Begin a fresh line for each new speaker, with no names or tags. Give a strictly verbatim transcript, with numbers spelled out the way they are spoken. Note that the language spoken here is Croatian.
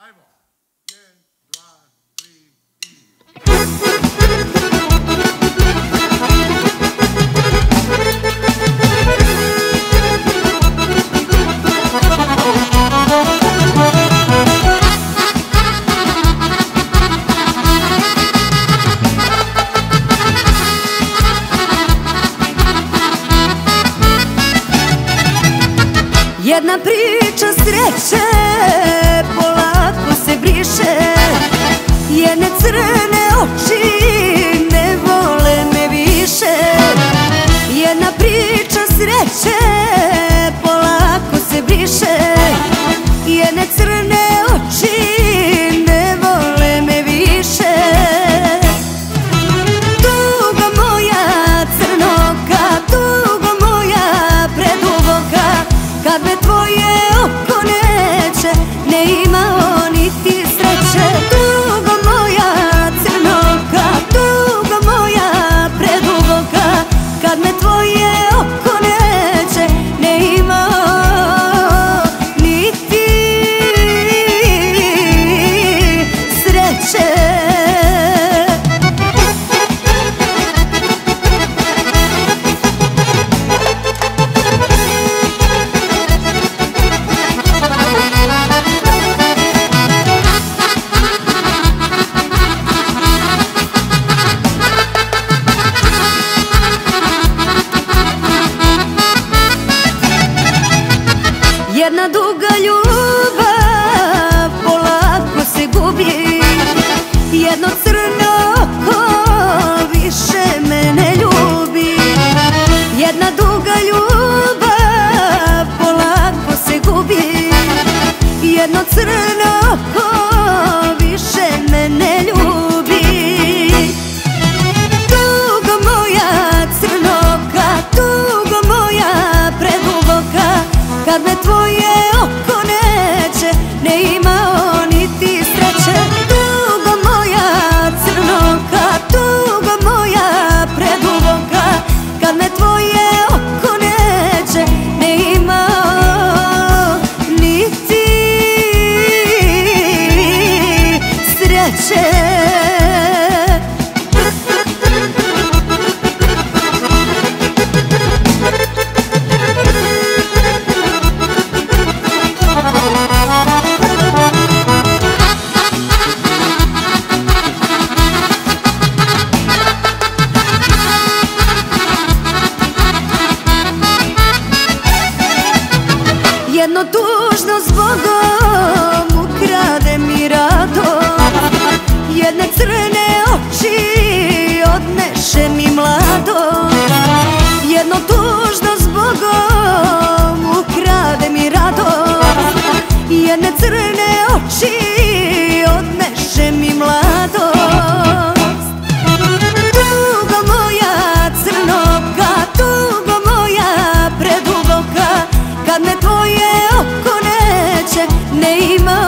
Jedna priča sreće polako se briše, jedne crne oči ne vole me više. Jedna priča sreće polako se briše, jedne crne oči ne vole me više. Tuga moja crnoka, tuga moja preduboka, kad me tvoje oko neće, ne imao niti sreće. Tugo moja crnoka, tugo moja preduboka, kad me tvoje oko neće, ne imao niti sreće. Jedna duga ljubav polako se gubi, jedno crno oko više me ne ljubi. Jedna duga ljubav polako se gubi, jedno crno oko više me ne ljubi. Tugo moja crnoka, tugo moja preduboka, kad me tvoje oko neće, ne imao niti sreće. Tugo moja crnoka, tugo moja preduboka, kad me tvoje oko neće, ne imao niti sreće. Jedno tužno zbogom ukrade mi radost, jedne crne oči odneše mi mladost. Jedno tužno zbogom ukrade mi radost, jedne crne oči odneše mi mladost. Tugo moja crnoka, tugo moja preduboka, kad me tvoje oko neće, ne ima